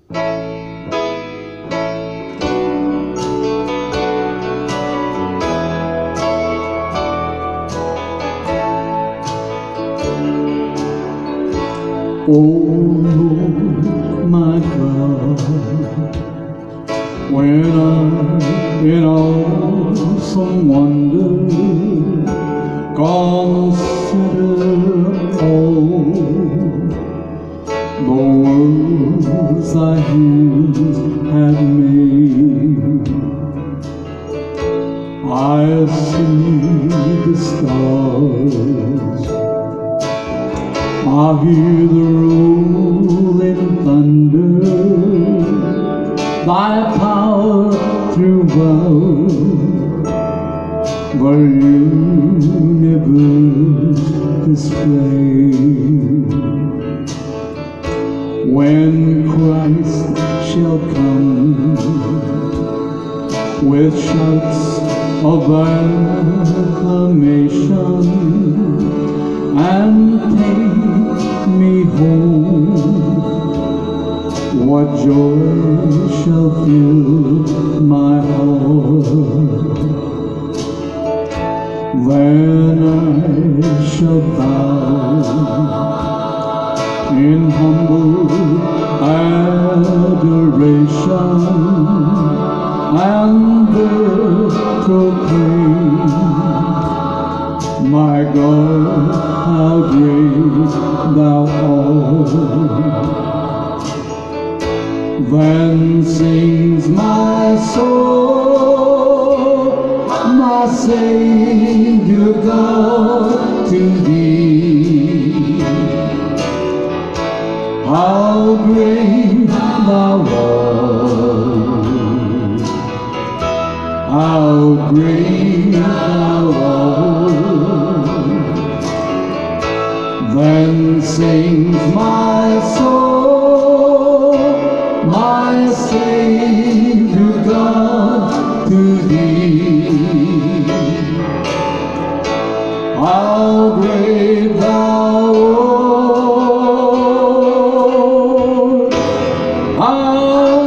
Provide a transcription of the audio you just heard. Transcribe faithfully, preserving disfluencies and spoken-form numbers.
Oh Lord, my God, when I'm in awesome wonder, consider all the worlds thy hands have made. I see the stars, I hear the rolling thunder, thy power throughout the universe display. When Christ shall come with shouts of acclamation and take me home, what joy shall fill my heart. Then I shall bow in humble adoration and proclaim, my God, how great thou art. Then sings my soul, my Savior God, to thee. How great thou art, how great thou art. Then sings my soul, my Savior God, to thee. How great thou art, how